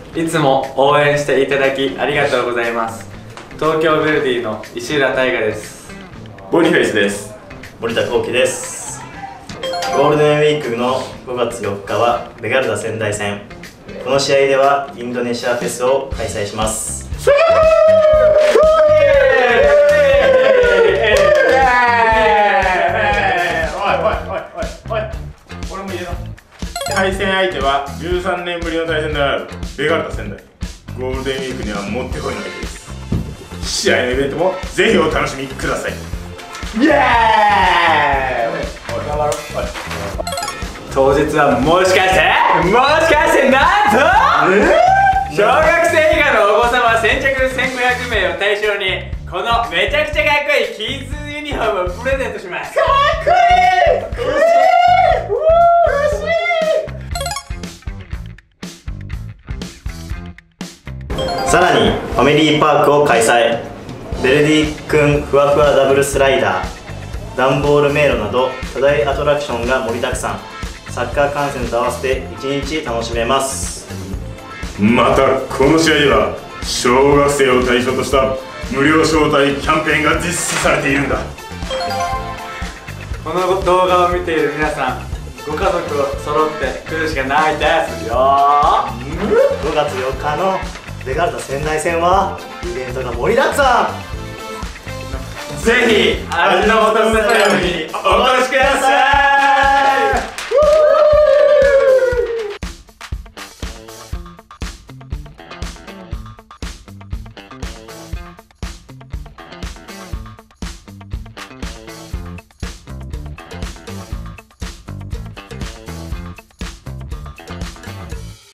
いつも応援していただきありがとうございます。東京ヴェルディの石浦大我です。 ボニフェイスです。 森田幸喜です。ゴールデンウィークの5月4日はベガルタ仙台戦。この試合ではインドネシアフェスを開催します。 俺も言えな。対戦相手は13年ぶりの対戦であるベガルタ仙台。ゴールデンウィークにはもってこいの相手です。試合のイベントもぜひお楽しみください。イエーイ。頑張ろう。 当日はもしかしてなんと小学生以下のお子様先着1500名を対象にこのめちゃくちゃかっこいいキッズユニフォームをプレゼントします。かっこいい。欲しい。さらにファミリーパークを開催。ベルディくんふわふわダブルスライダー、ダンボール迷路など巨大アトラクションが盛りだくさん。サッカー観戦と合わせて1日楽しめます。 またこの試合では小学生を対象とした無料招待キャンペーンが実施されているんだ。 この動画を見ている皆さん、ご家族を揃って来るしかないですよ。 5月4日のベガルタ仙台戦はイベントが盛りだくさん。 ぜひ味の素娘タイムにお越しください。